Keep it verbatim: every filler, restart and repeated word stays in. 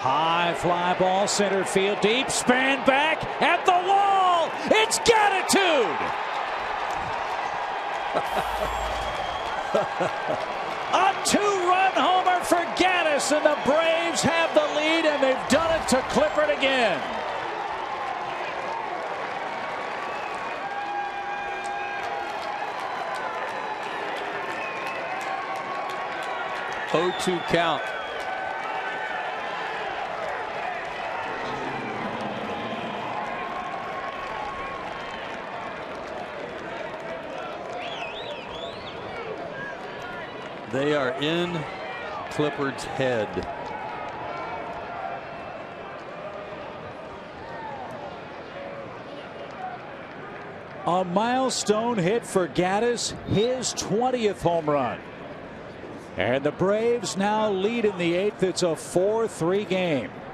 High fly ball, center field, deep, span back, at the wall. It's Gattis. A two-run homer for Gattis, and the Braves have the lead, and they've done it to Clippard again. oh two count. They are in Clippard's head. A milestone hit for Gattis, his twentieth home run. And the Braves now lead in the eighth. It's a four three game.